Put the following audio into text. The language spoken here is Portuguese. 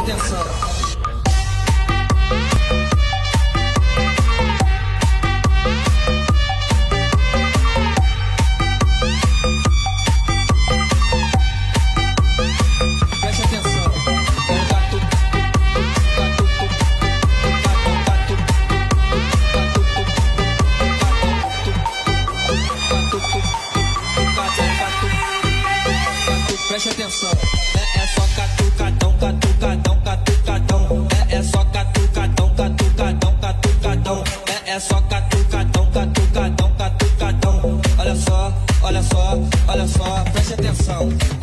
atenção. Preste atenção, é só catucadão, catucadão, catucadão. É só catucadão, catucadão, catucadão. É só catucadão, catucadão, catucadão. Olha só, olha só, olha só, preste atenção.